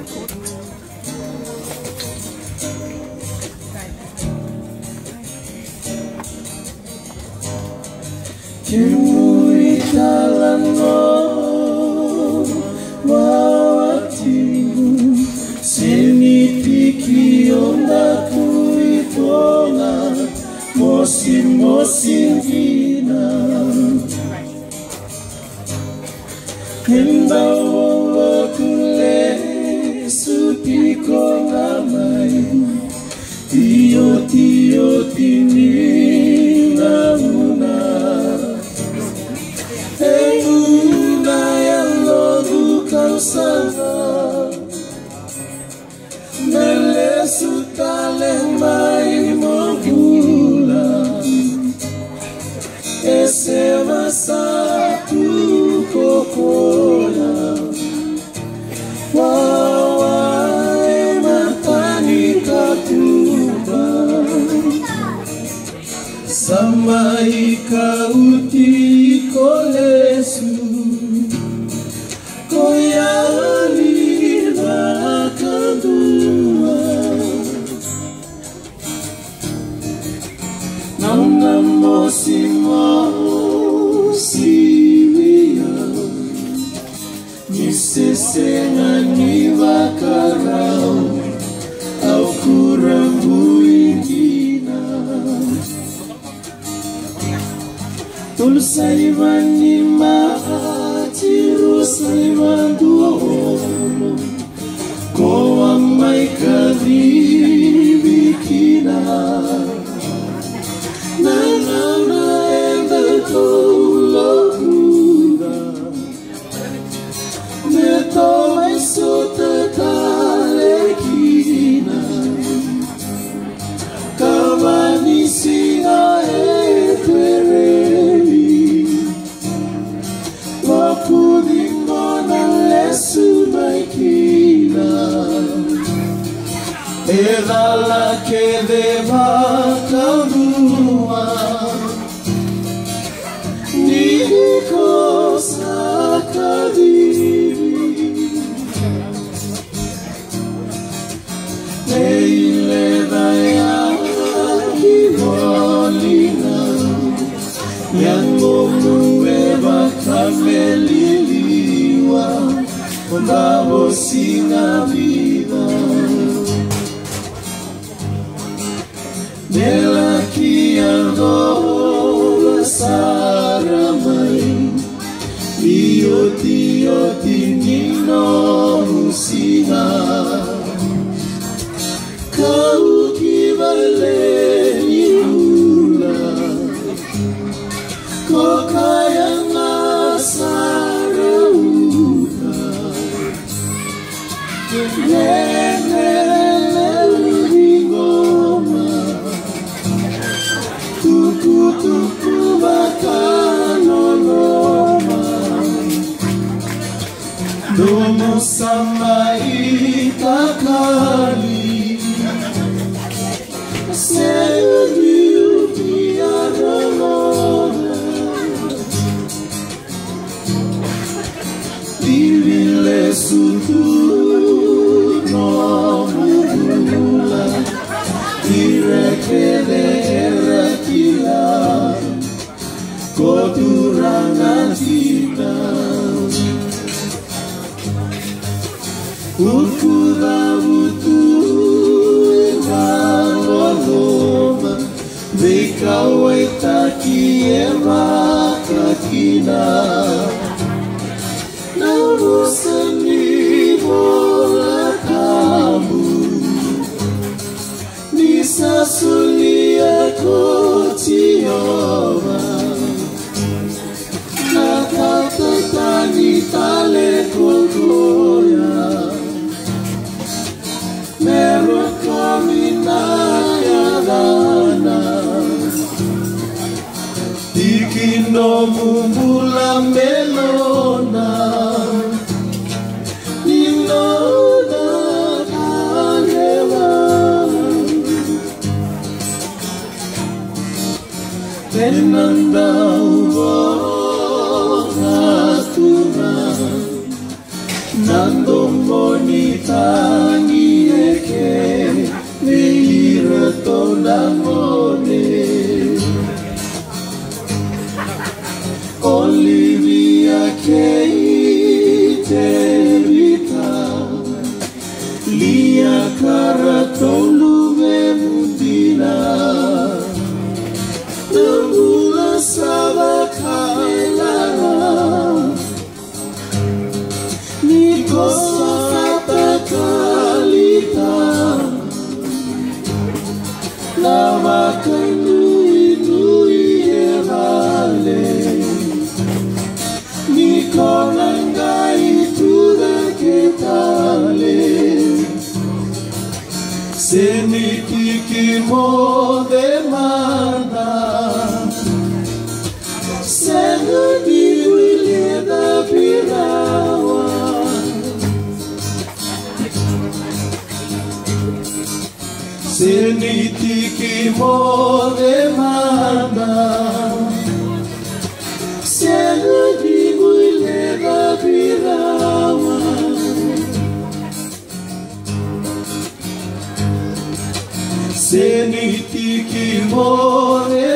Kimui talano wawatimu Senitiki Dakuitoga mosim-mosim Henda wawa kule supiko ngamai Iyo tini namuna Enguna yalo dukau sana Mele sutale mai mogula Ese masatu kokola Wawae matani katuba Samai kauti kolesu Koyali nakandua Nauna mosimo Nisesenga ni wakarau au kurambu ingina Tulsaivani maati rusaivanduo Koa maikadhibikina Nana enda tulakuda Neto maisuta kalekina Kavani singa ekwereli Wakudingona lesu maikina Edala que deba kadua Niko sakadiri Leile daya kibolina Yango mueva kameliliwa Ondavo singa vida Nela kiandola saramai Ioti nino musina Kau kivale niula Kokaya nasarauka Tuku bakanoloma Domo samai kakali Seiu piarolona Divile sutu no mugula Irekele erakila Koturangan kita Ukuda utu Emaloloma Bekawaitaki emakakina Namusani bola kamu Nisa sulia kotiova Nakatatani tale kokoya Mero kamina yadana Ikino mumbula melona Ninona karewa Tenanda uvo natuna Nando Monitangi eke Nihira tona mone Olivia kei te rita Lia karatolu me mundina Namula sava kaelara Niko sata kalita Lava kai nui nui e vale Niko nangai tura ke tale Senitiki mo de mana Senitiki Lia David Senitiki mo de mana Senitiki Lia David Senitiki mo de